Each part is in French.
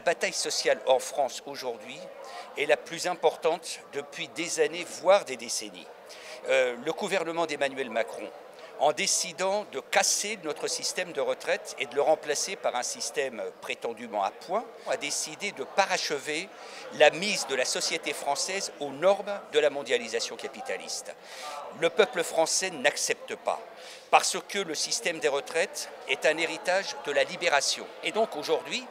bataille sociale en France aujourd'hui est la plus importante depuis des années, voire des décennies. Le gouvernement d'Emmanuel Macron, en décidant de casser notre système de retraite et de le remplacer par un système prétendument à points, a décidé de parachever la mise de la société française aux normes de la mondialisation capitaliste. Le peuple français n'accepte pas, parce que le système des retraites est un héritage de la libération. Et donc aujourd'hui,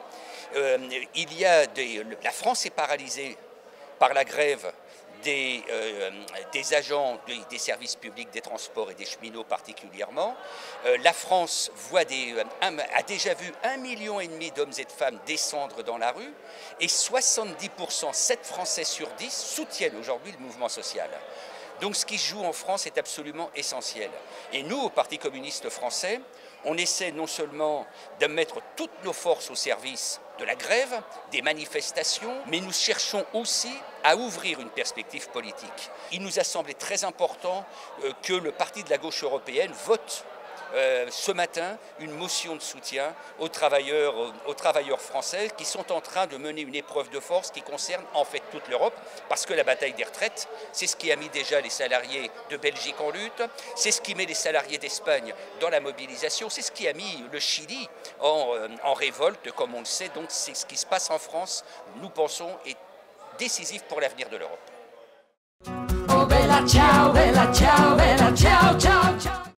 la France est paralysée par la grève des agents des services publics, des transports et des cheminots particulièrement. La France a déjà vu 1,5 million d'hommes et de femmes descendre dans la rue et 70%, 7 Français sur 10, soutiennent aujourd'hui le mouvement social. Donc ce qui se joue en France est absolument essentiel. Et nous, au Parti communiste français, on essaie non seulement de mettre toutes nos forces au service de la grève, des manifestations, mais nous cherchons aussi à ouvrir une perspective politique. Il nous a semblé très important que le Parti de la gauche européenne vote ce matin une motion de soutien aux travailleurs français qui sont en train de mener une épreuve de force qui concerne en fait toute l'Europe, parce que la bataille des retraites, c'est ce qui a mis déjà les salariés de Belgique en lutte, c'est ce qui met les salariés d'Espagne dans la mobilisation, c'est ce qui a mis le Chili en révolte, comme on le sait. Donc c'est ce qui se passe en France, nous pensons, est décisif pour l'avenir de l'Europe. Oh, bella ciao, bella ciao, bella ciao, ciao, ciao.